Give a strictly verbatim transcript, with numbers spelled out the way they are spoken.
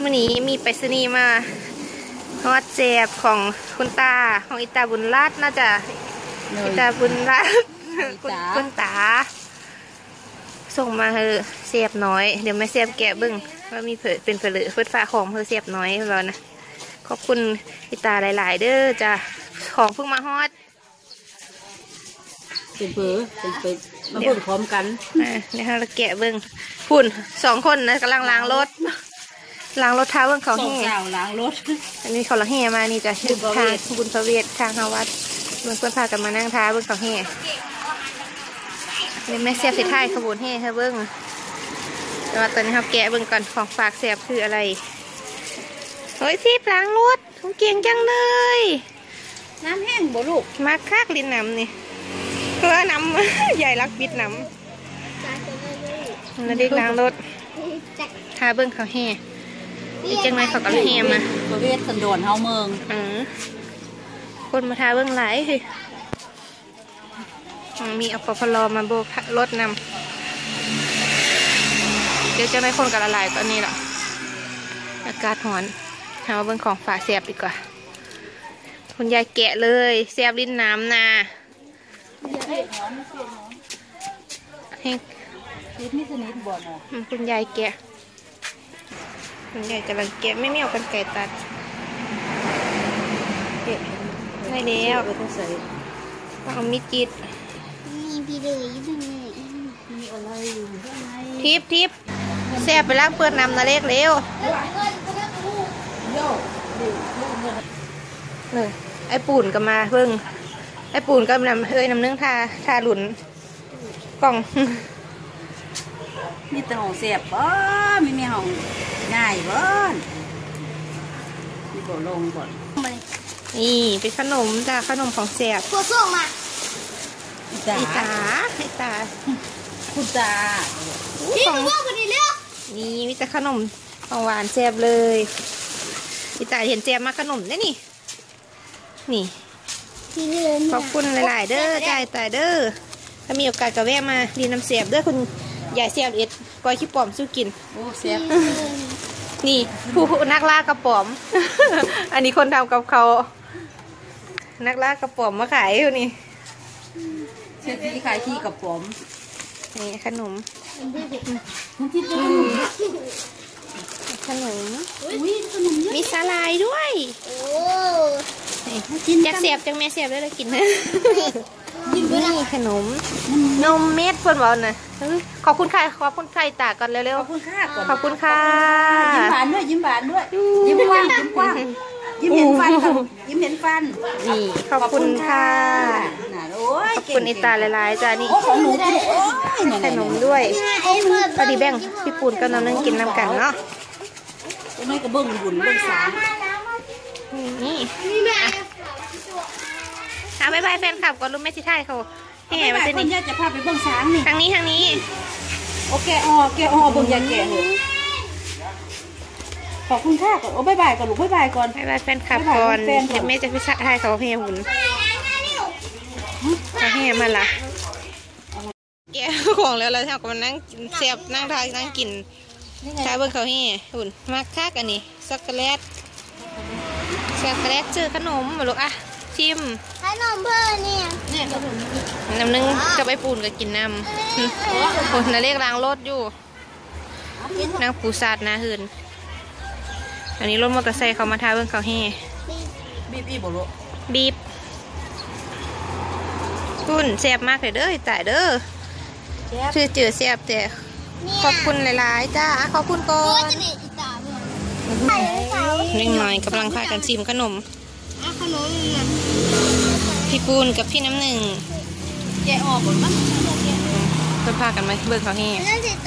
วันนี้มีไปรษณีย์มาฮอดเจ็บของคุณตาของอิตาบุญรัตน์น่าจะอิตาบุญรัตน์คุณคุณตาส่งมาเฮอเสียบน้อยเดี๋ยวไม่เสียบแกะบึ้งว่ามีเป็นเผลือเพื่อฝาของเฮอเสียบน้อยเรานะขอบคุณอิตาหลายๆเด้อจ้ะของเพิ่งมาฮอดเป็นเผลอเป็นไปมาพูดพร้อมกันอ่าเดี๋ยวเราแกะบึ้งพุ่นสองคนนะกำลังล้างรถล้างรถเท้าเบื้องเขาแห่ล้างรถอันนี้เขาละแห่มานี่จะชื่อทางบุญพระเวททางฮาวัดเมื่อเพื่อนพากันมานั่งท้าเบื้องเขาแห่เลยแม่เสียบสิท้ายขบวนแห่ค่ะเบื้องแต่ว่าตอนนี้เขาแกะเบื้องก่อนของฝากเสียบคืออะไรเฮ้ยที่ล้างรถทุกเก่งจังเลยน้ำแห้งบ่ลูกมาคักลิ้นน้ำนี่เพื่อน้ำใหญ่รักบิดน้ำแล้วเด็กล้างรถท้าเบื้องเขาแห่อีกจังไรเขาก็แห่มาประเวศสันโดษเฮาเมืองอือคนมาทาเบื้องไหลคือมีอปพลมาโบกรถนำเดี๋ยวจะได้คนกันละลายตอนนี้แหละอากาศร้อนหาเบื้องของฝาเสียบดีกว่าคุณยายแกะเลยเสียบลิ้นน้ำนาให้ลิ้นไม่สนิทบ่เนาะคุณยายแกะคุณยายกำลังแกะไม่ไม่เอากันไก่ตัดได้แล้วต้องเอามีดจีดมีพี่เลยอยู่ตรงนี้มีอะไรอยู่ข้างในทิปทิปแซ่บไปล้างเปื้อนน้ำนาเล็กเร็วเลยไอ้ปูนก็มาเพิ่งไอ้ปูนก็นำเอ้ยน้ำนึ่งทาทาหลุนกล่องมีแต่ห้องเสียบบ่ไม่มีห้องง่ายบ่มีบ่ลงบ่นี่เป็นขนมจ้าขนมของแซ่บตัวส่งมาอีตาอีตาคุณตานี่ของพวกคนนี้เลือกนี่มีแต่ขนมของหวานแซ่บเลยอีตาเห็นแซ่บมาขนมได้นี่นี่ขอบคุณหลายๆเด้อจ่ายตายเด้อถ้ามีโอกาสก็แวะมาดีน้ำแซ่บเด้อคุณยายแซ่บเอ็ดก้อยขี้ปอมสู้กินโอ้แซ่บนี่ผู้นักล่ากระป๋อมอันนี้คนทำกับเขานักล่ากระป๋อมมาขายอยู่นี่เชื่อที่ขายขี้กระป๋อมนี่ขนมขนมมีสาลายด้วยจักเสียบจังแม่เสียบได้เลยกินนะนี่ขนมนมเม็ดเพื่อนบอกนะขอบคุณค่ะขอบคุณค่ะตาก่อนเร็วๆขอบคุณค่ะขอบคุณค่ะยิ้มหวานด้วยยิ้มหวานด้วยยิ้มกว้างยิ้มกว้างยิ้มเห็นฟันยิ้มเห็นฟันนี่ขอบคุณค่ะขอบคุณอิตาหลายๆจ้านี่ขนมด้วยพอดีแบ่งพี่ปูนกับน้องนึงกินน้ำกันเนาะไม่กระเบื้องบุญเบื้องสามนี่เอาบายบายแฟนคลับก่อนรู้ไหมที่ไทยเขาแห่มาสินี่จะพาไปเบื้องสามนี่ทางนี้ทางนี้โอเคอ๋อแกอ๋อเบื้องยาแก่เลยขอบคุณค่ะก่อนโอ้บายบายก่อนลูกบายบายก่อนบายบายแฟนคลับก่อนเดี๋ยวแม่จะพิชาไทยเขาแห่หุ่นเขาแห่มาละแกของแล้วเราทำกับมันนั่งเสียบนั่งทานนั่งกินชาเบิ้งเขาแห่หุ่นมากคักอันนี้ช็อกโกแลตช็อกโกแลตเจอขนมมาลูกอ่ะชิมขนมเพื่อนเนี่ยน้ำนึ่งกับไอปูนก็กินน้ำคนน่ะเรียกล้างรถอยู่นั่งปูซาดนาหืนอันนี้รถมอเตอร์ไซค์เขามาท้าเบื้องเขาแห่บีบอีบ่ลูกบีบคุณแซ่บมากเลยเด้อจ่ายเด้อชื่อเจือแซ่บแต่ขอบคุณหลายๆจ้าขอบคุณก่อนเล็กน้อยกำลังพากันชิมขนมพี่ปูนกับพี่น้ำหนึ่งแกะออกหมดมั้งเพื่อพากันมาเบิ่งเขาแห่